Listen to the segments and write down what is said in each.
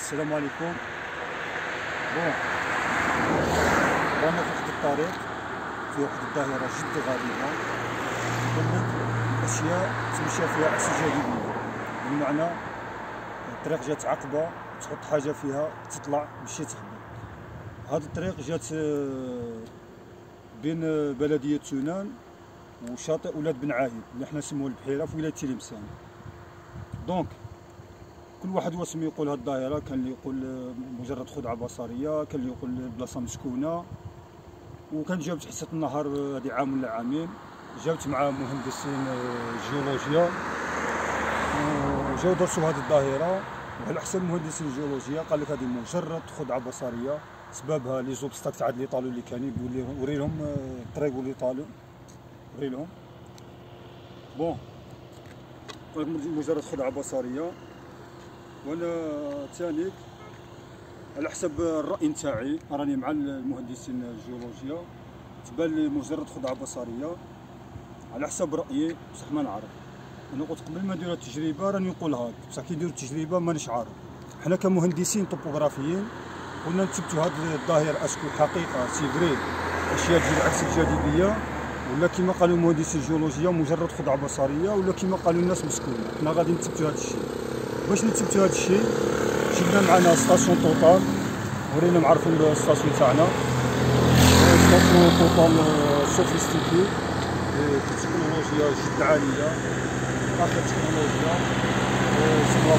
السلام عليكم. رانا في واحد الطريق في واحد الظاهرة جد غريبة، كانت أشياء تمشى فيها أشياء جديدة، بمعنى الطريق جات عقبة تحط حاجة فيها تطلع ماشي تهبط. هاد الطريق جات بين بلدية تونان وشاطئ ولاد بن عايد اللي حنا نسموه البحيرة في ولاية تلمسان. دونك كل واحد واسم يقول هاد الظاهرة، كان اللي يقول مجرد خدعة بصرية، كان اللي يقول بلاصة مسكونة. وكان جاوبت حصة النهار هادي عام ولا عامين، جاوبت مع مهندسين جيولوجيا وجاو درسوا هاد الظاهرة، وعلى حسب مهندسين الجيولوجيا قال لك هادي مجرد خدعة بصرية، سببها لي زوبستاك تاع لي طالو اللي كان وري لهم الطريق اللي طالو وري لهم. مجرد خدعة بصرية. وانا تانيك على حسب الراي نتاعي، راني مع المهندسين الجيولوجيا، تبان لي مجرد خدعه بصريه على حسب رايي، بصح ما نعرف. انا قلت قبل ما ندير التجربه راني نقولها، بصح كي نديرو التجربه مانيش عارف. حنا كمهندسين طوبوغرافيين قلنا نثبتوا هذه الظاهره اسكو حقيقه سي فري اشياء تجي عكس الجاذبيه، ولا كما قالوا مهندسين الجيولوجيا مجرد خدعه بصريه، ولا كما قالوا الناس مسكونه. حنا غادي نثبتوا هذا الشيء. باش نثبتوا هذا الشيء جبنا معنا ستاسيون توتال، ورينا معرفين الستاسيون تاعنا، ستاسيون توتال سوفيستيكي بتكنولوجيا جد عاليه، اخر تكنولوجيا سموها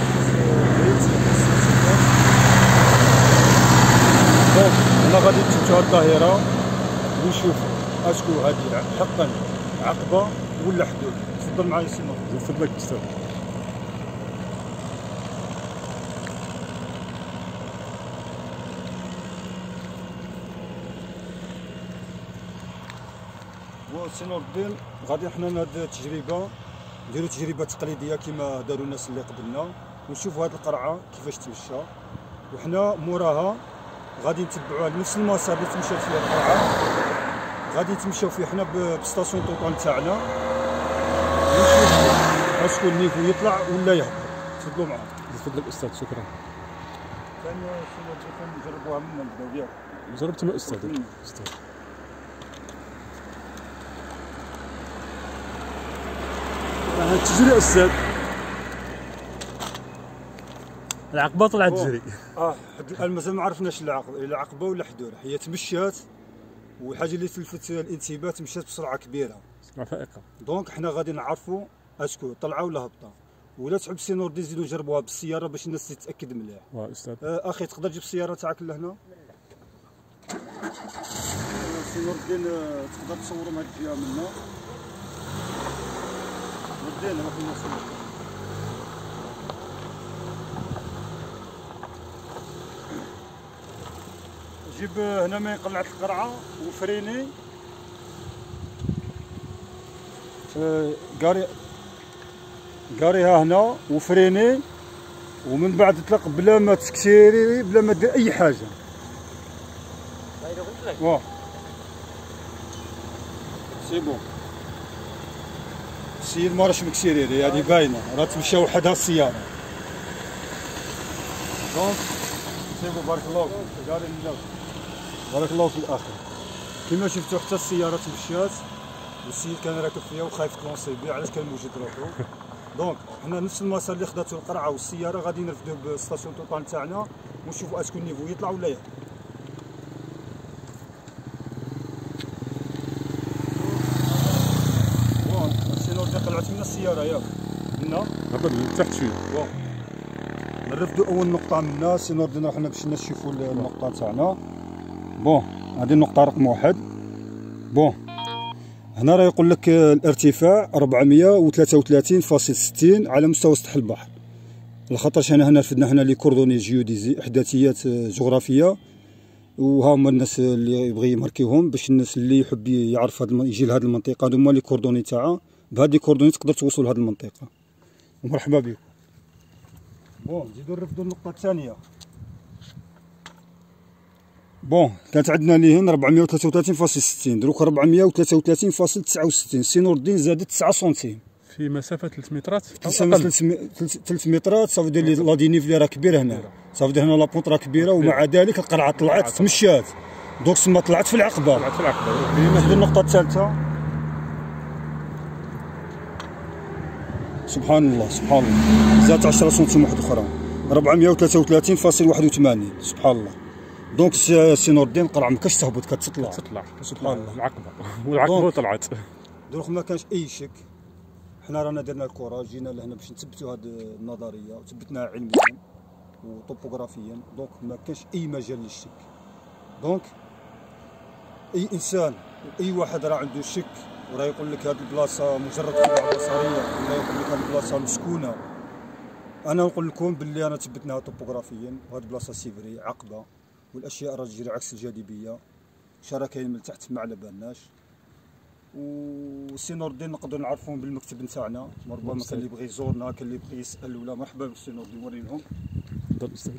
دونك هنا غادي نثبتوا هذه الظاهره ونشوفوا اسكو هذه حقا عقبه ولا حدود. تفضل معايا سي نور. نفضلك استاذ. سي نور الدين، غادي حنا هاد التجربه نديرو تجربه تقليديه كما داروا الناس اللي قبلنا، ونشوفوا هاد القرعه كيفاش تمشى، وحنا موراها غادي نتبعوها لنفس المسار اللي تمشات فيه القرعه، غادي نتمشاو فيه حنا بستاسيون توتال تاعنا، ونشوفوا اسكو النيفو يطلع ولا يهبط. تفضلوا معايا. تفضل استاذ. شكرا. ثاني سي نور نجربوها منا نبداو ياك. جربت مع استاذ. استاذ تجري استاذ، العقبه طلعت تجري. مازال ما عرفناش العقبه ولا حدوره، هي تمشات، والحاجه اللي تلفت الانتباه تمشات بسرعه كبيره، سرعه فائقه. دونك حنا غادي نعرفوا اسكو طلعه ولا هبطه. ولا تحب سي نور نزيدو نجربوها بالسياره باش الناس تتاكد مليح. واه استاذ. اخي تقدر تجيب السياره تاعك لهنا؟ سي نور الدين تقدر تصوروا من هاد الجهه منا. ودينا ما كنا نصور. جيب هنا من قلعة القرعة وفريني، قاريها هنا وفريني، ومن بعد اطلق بلا ما تكسيري بلا ما دير أي حاجة. واه سي بون. السيد ما راهش مكسيريري، هذه باينه راه تمشى وحدها السياره. دونك سيبو بارك الله فيك، قال لله بارك الله في الاخر. كما شفتوا حتى السياره تمشات، والسيد كان راكب فيها وخايف تلونسي بيه، علاش كان موجود روحو. دونك حنا نفس المسار اللي خداتو القرعه والسياره غادي نرفدو بالستاسيون توتال تاعنا، ونشوفوا اسكو النيفو يطلع ولا يهبط. طلعت من السياره ياك هنا هبط تحت شويه. واه نرفدو اول نقطه منا سي نور دينا حنا باش نشوفوا النقطه تاعنا. هذه النقطه رقم 1. هنا راه يقول لك الارتفاع 433.60 على مستوى سطح البحر، لخاطرش هنا رفدنا هنا لي كوردوني جيوديزي، احداثيات جغرافيه، وها هما الناس اللي يبغي يماركيهم باش الناس اللي يحب يعرف يجي لهاد المنطقه، هما لي كوردوني تاعها. بهذه كوردوني تقدر توصل لهذه المنطقه. ومرحبا بكم. نزيدو نرفدو النقطه الثانيه. كانت عندنا اللي هنا 433.60، دروك 433.69. سي نور الدين زادت 9 سنتيم في مسافه 3 مترات. 3 مترات صافي دير لي لا دينيف اللي راه كبير هنا. صافي هنا لابونط كبيره ومع ذلك القرعه طلعت تمشات دونك تما طلعت في العقبه. طلعت في العقبه. هذه النقطه الثالثه. سبحان الله سبحان الله زادت 10 سنتيم واحد اخرى 433.81. سبحان الله. دونك سي نور الدين القرعه ما كاش تهبط كتطلع. سبحان الله العقبه والعقبه طلعت. دونك ما كانش اي شك. حنا رانا درنا الكره جينا لهنا باش نثبتوا هذه النظريه وثبتناها علميا وطوبوغرافيا. دونك ما كانش اي مجال للشك. دونك اي انسان واي واحد راه عنده شك وراه يقول لك هذه البلاصه مجرد خدعه بصريه ولا يقول لك هذه البلاصه مسكونه، انا نقول لكم باللي انا ثبتناها طوبوغرافيا وهذه البلاصه سيفري عقبه والاشياء راه تجري عكس الجاذبيه. شرا كاين من تحت ما على بالناش. وسي نور الدين نقدروا نعرفوهم بالمكتب نتاعنا، ربما كان اللي يبغي يزورنا كان اللي يبغي يسال ولا مرحبا بك سي نور الدين نوري لهم. تفضل استاذ.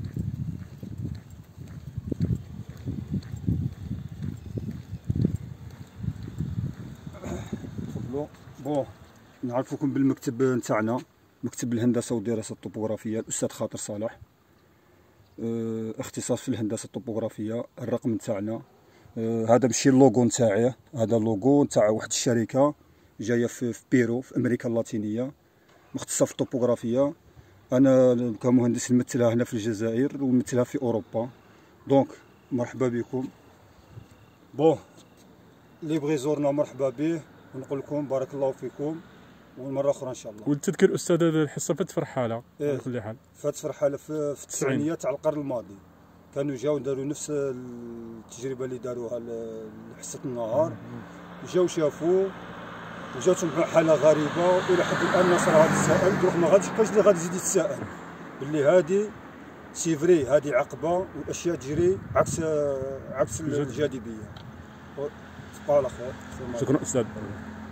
بون نعرفوكم بالمكتب نتاعنا، مكتب الهندسه والدراسات الطوبوغرافيه الاستاذ خاطر صالح، اختصاص في الهندسه الطوبوغرافيه. الرقم نتاعنا هذا ماشي اللوغو نتاعي، هذا اللوغو نتاع واحد الشركه جايه في بيرو في امريكا اللاتينيه مختصه في الطوبوغرافيه. انا كمهندس نمثلها هنا في الجزائر ونمثلها في اوروبا. دونك مرحبا بكم. بون اللي بغي يزورنا مرحبا به ونقول لكم بارك الله فيكم ومره اخرى ان شاء الله. والتذكير استاذ هذه الحصه فات في رحاله على كل حال. فات في رحاله في التسعينيات تاع القرن الماضي. كانوا جاو داروا نفس التجربه اللي داروها لحصه النهار، جاو شافوا وجاتهم حاله غريبه والى حد الان نصر هذا السائل. دونك ما غاديش كاش اللي غادي يزيد يتساءل باللي هذه سيفري هذه عقبه والاشياء تجري عكس الجاذبيه. تبقى على خير. شكرا استاذ.